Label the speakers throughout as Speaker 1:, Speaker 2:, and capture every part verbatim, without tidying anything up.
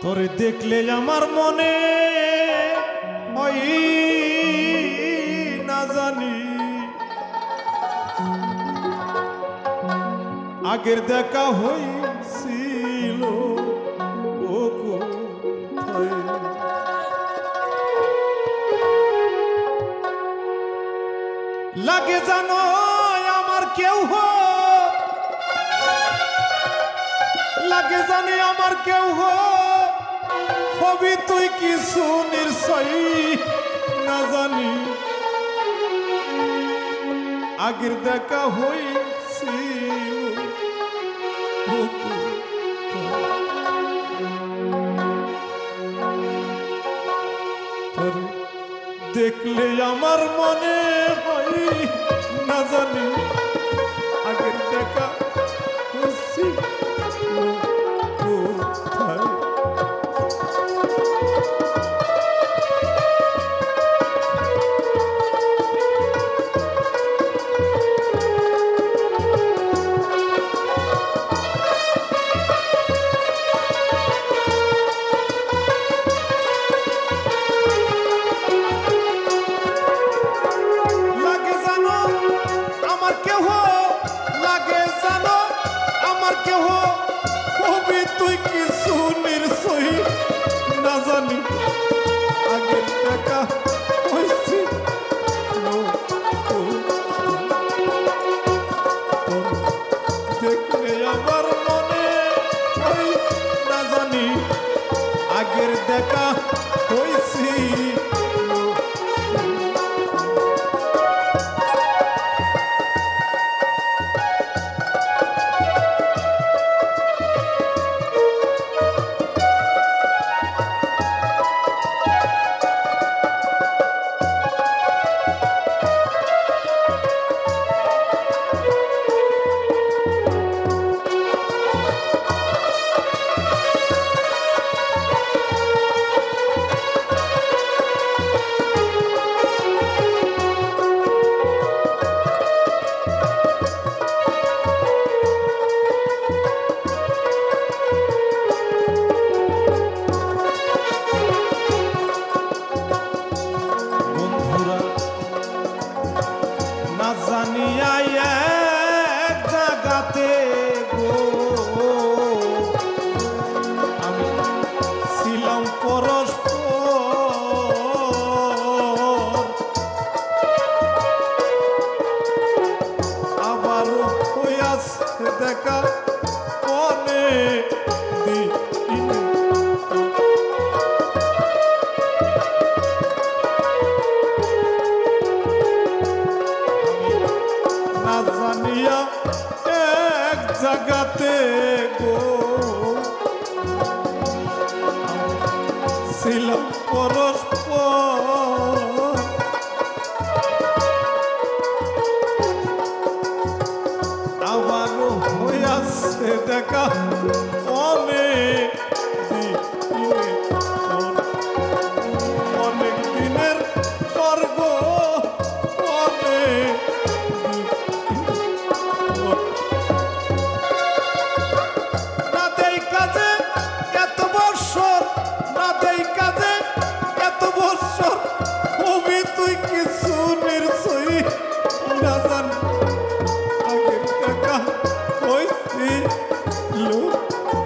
Speaker 1: তোরে দেখলে আমার মনে হয় না জানি আগের দেখা হইছিল ও কোথায়। লাগে জানো আমার কেউ হো, লাগে জানে আমার কেউ হো, হবি তুই কিছু নিশ্চয়ই না জানি আগের দেখা হইছিল ও কোথায়। দেখলে আমার মনে হয় না জানি আগের দেখা হইছিল কোথায়। তুই কিছু নিশ্চয়ই না জানি আগের দেখা হয়েছি দেখলে আমার মনে হয় না জানি আগের দেখা হয়েছি। দেখা মনে দিনে না জানিয়া এক জায়গাতে গো ছিলাম পরস্পর আমারও হইয়াছে দেখা অনেক অনেক দিনের স্বর্গ অনেক না দেই কাজে এত বৎসর না দেই কাজে এত বৎসর হবি তুই কিছু নিশ্চয়ই না জানি আগের দেখা হইছিল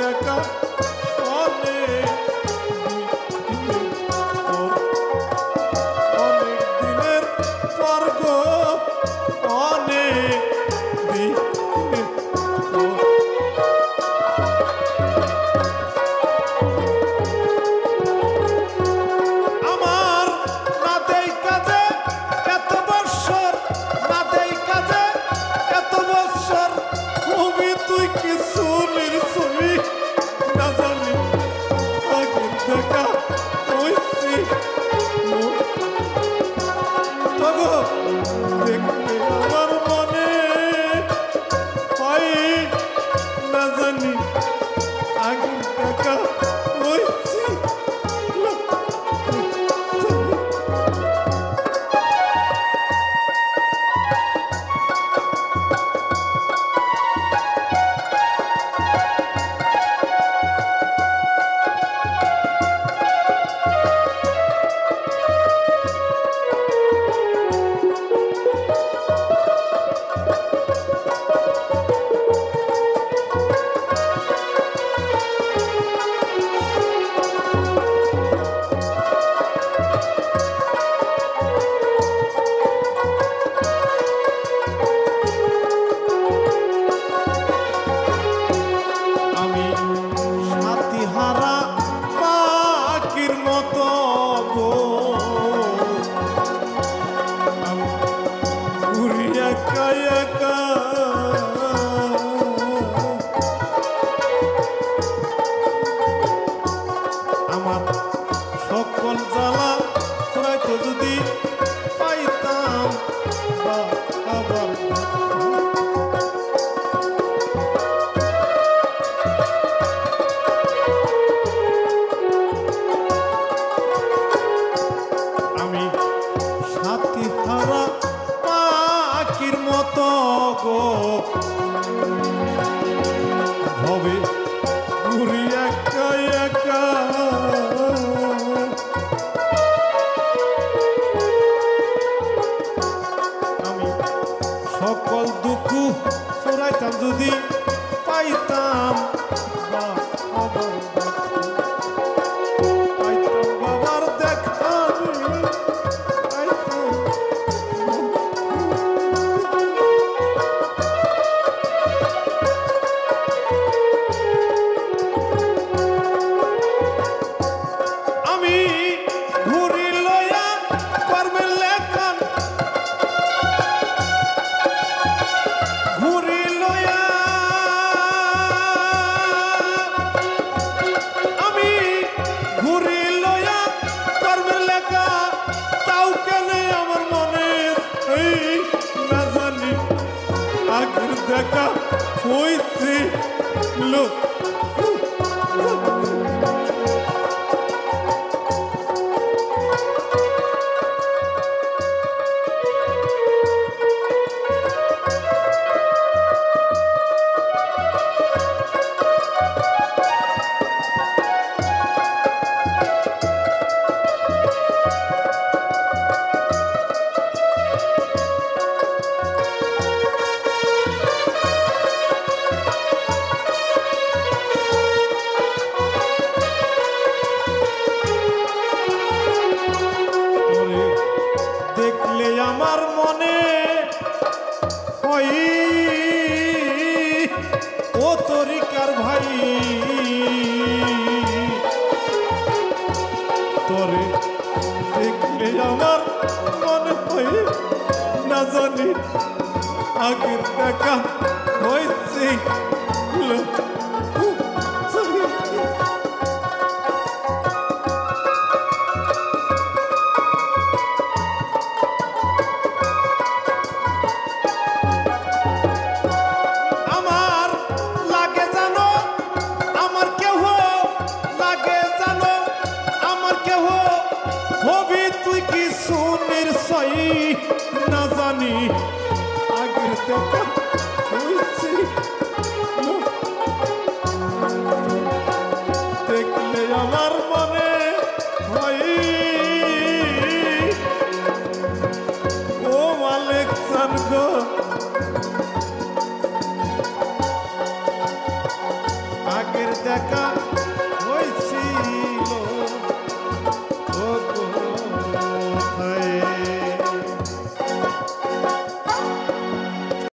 Speaker 1: দেখা অনেক অনেক দিনের স্বর্গ অনেক দিনের আমার না দেই কাজে এত বৎসর না দেই কাজে এত বৎসর তুমি তুই কিছু নির্ছবি না জানি আগে দেখা হইছি তগো দেখলে আমার মনে হয় না জানি আগে দেখা হইছি আমার সকল জ্বালা ফুরাইতো যদি পাইতাম বা আবার আমি সাথী হারা পাখির মতো গো হবে ঘুরি একা একা আমি সকল দুঃখ ফুরাইতাম যদি পাইতাম বা আবার পাইতাম বাবার দেখা পাইতাম আমি ঘুরি লয়া করবে লেখন ঘুরি লয়া আমি ঘুরি লয়া করবে লেখা তাও কেন আমার মনে এই না জানি আগের দেখা হইছে লোক দেখলে আমার মনে হয় ও তরিকার ভাই তোরে দেখলে আমার মনে হয় না জানি আগের দেখা হয়েছে আমার লাগে জানো আমার কেহ লাগে জানো আমার কেহ হবি তুই কি সুনির সই না জানি আগের দেখা হয়েছে দেখলে আমার মনে হয় ও মালিক চান গো আগের একা